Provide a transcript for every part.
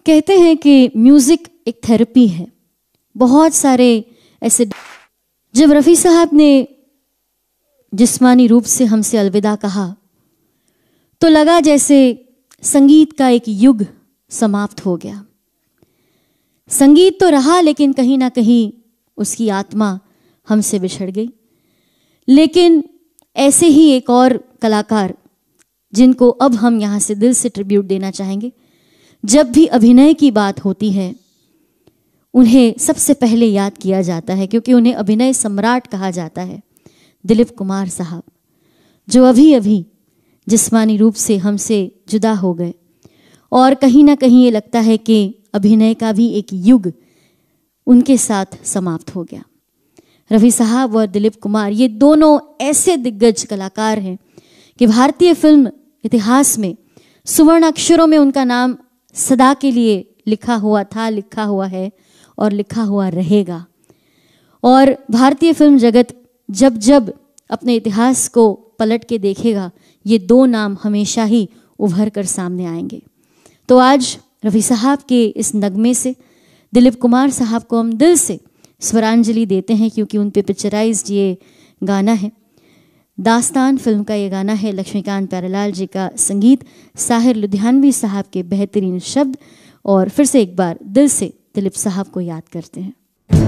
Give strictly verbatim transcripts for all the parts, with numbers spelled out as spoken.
कहते हैं कि म्यूज़िक एक थेरेपी है। बहुत सारे ऐसे, जब रफ़ी साहब ने जिस्मानी रूप से हमसे अलविदा कहा तो लगा जैसे संगीत का एक युग समाप्त हो गया। संगीत तो रहा लेकिन कहीं ना कहीं उसकी आत्मा हमसे बिछड़ गई। लेकिन ऐसे ही एक और कलाकार जिनको अब हम यहाँ से दिल से ट्रिब्यूट देना चाहेंगे, जब भी अभिनय की बात होती है उन्हें सबसे पहले याद किया जाता है क्योंकि उन्हें अभिनय सम्राट कहा जाता है। दिलीप कुमार साहब जो अभी अभी जिस्मानी रूप से हमसे जुदा हो गए, और कहीं ना कहीं ये लगता है कि अभिनय का भी एक युग उनके साथ समाप्त हो गया। रफ़ी साहब और दिलीप कुमार ये दोनों ऐसे दिग्गज कलाकार हैं कि भारतीय फिल्म इतिहास में सुवर्ण अक्षरों में उनका नाम सदा के लिए लिखा हुआ था, लिखा हुआ है और लिखा हुआ रहेगा। और भारतीय फिल्म जगत जब जब अपने इतिहास को पलट के देखेगा, ये दो नाम हमेशा ही उभर कर सामने आएंगे। तो आज रफ़ी साहब के इस नगमे से दिलीप कुमार साहब को हम दिल से स्वरांजलि देते हैं क्योंकि उन पे पिक्चराइज्ड ये गाना है। दास्तान फिल्म का ये गाना है। लक्ष्मीकांत प्यारेलाल जी का संगीत, साहिर लुधियानवी साहब के बेहतरीन शब्द, और फिर से एक बार दिल से दिलीप साहब को याद करते हैं।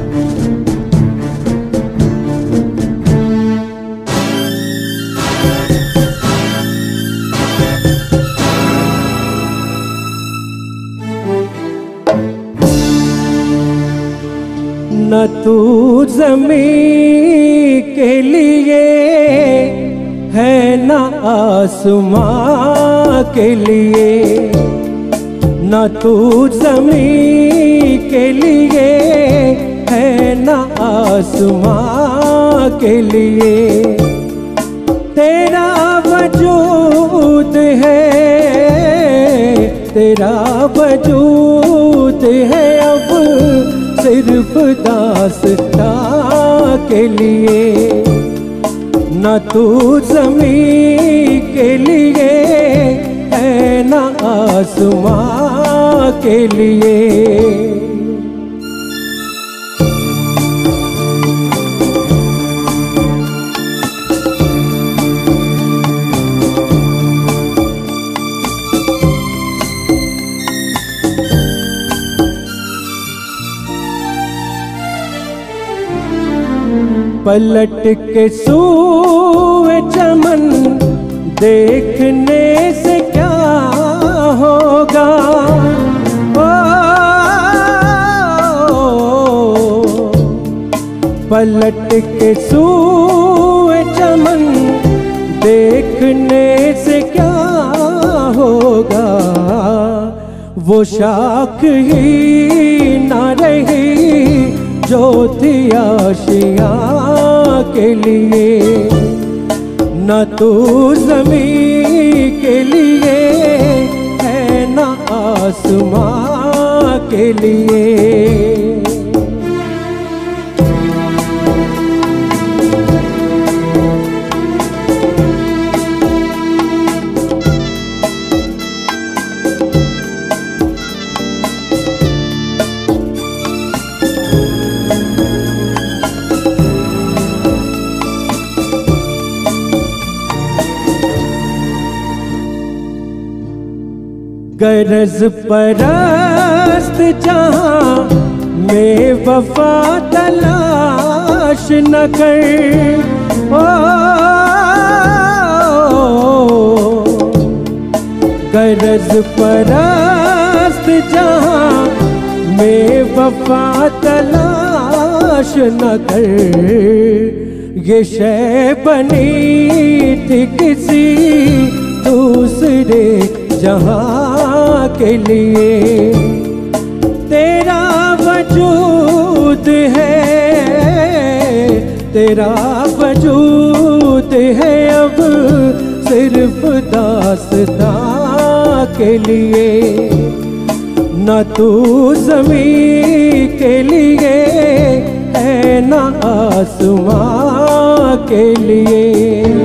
न तू ज़मीं के लिए है न आसमां के लिए, न तू ज़मीं के लिए है न आसमां के लिए। तेरा वजूद है, तेरा वजूद है अब सिर्फ दास्तां के लिए। न तू ज़मीं के लिए है न आसमां के लिए। पलट के सूए चमन देखने से क्या होगा, ओ, पलट के सूए चमन देखने से क्या होगा। वो शाख ही न रही जो थी आशियाँ के लिए। न तू ज़मीं के लिए है न आसमां के लिए। गरज परस्त जहाँ में वफा तलाश न कर, ओ, गरज परस्त जहाँ में वफा तलाश न कर। ये शय बनी थी किसी दूसरे जहाँ के लिए। तेरा वजूद है, तेरा वजूद है अब सिर्फ दास्तां के लिए। न तू ज़मीं के लिए है न आसमां के लिए।